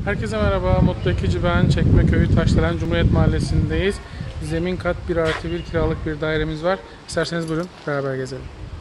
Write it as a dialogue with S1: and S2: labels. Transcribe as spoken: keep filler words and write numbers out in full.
S1: Herkese merhaba, Mutlu Ekici ben. Çekmeköy Taşdelen Cumhuriyet Mahallesi'ndeyiz. Zemin kat bir artı bir kiralık bir dairemiz var. İsterseniz buyurun beraber gezelim.